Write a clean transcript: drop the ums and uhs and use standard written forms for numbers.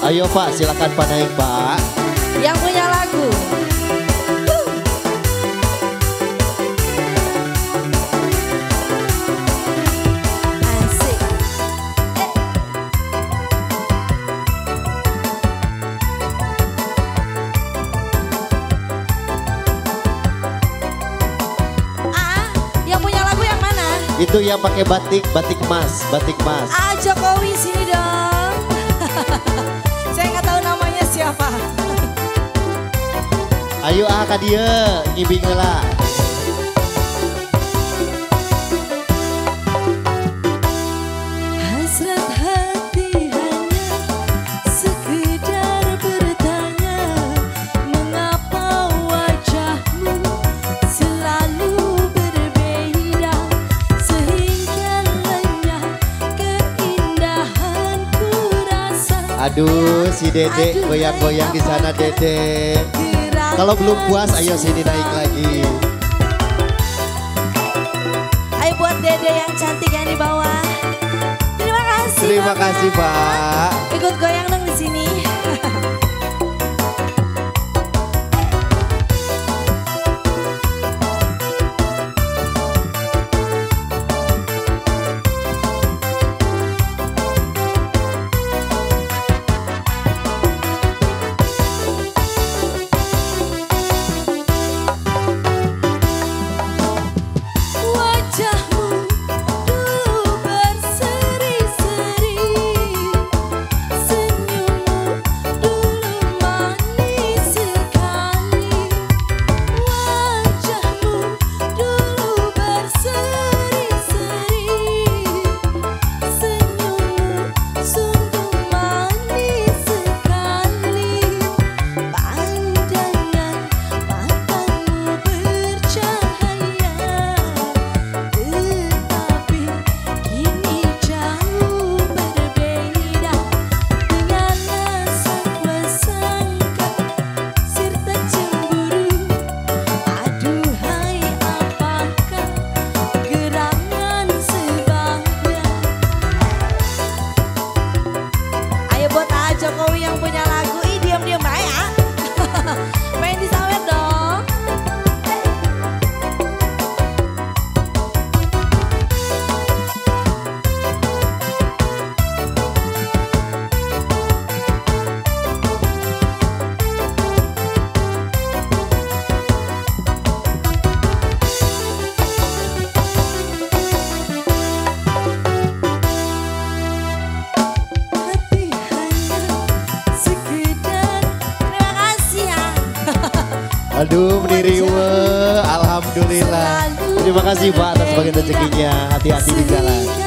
Ayo Pak, silakan Pak naik Pak. Yang punya lagu. Asik. Yang punya lagu yang mana? Itu yang pakai batik emas, batik emas. Jokowi sini dong. Saya nggak tahu namanya siapa. Ayo Kak dia, ngibing lah. Hasrat hati hanya sekedar bertanya, mengapa wajahmu selalu berbeda, sehingga lenyap keindahanku rasa. Aduh, si Dedek goyang-goyang di sana Dedek. Kalau belum puas, ayo sini naik lagi. Ayo buat Dede yang cantik yang di bawah. Terima kasih. Terima kasih Pak. Ikut goyang dong di sini. Jokowi yang punya lagu, diam-diam aja. Main di sawer dong. Aduh, meniriwe, alhamdulillah. Terima kasih Pak atas bagian rezekinya. Hati-hati di jalan.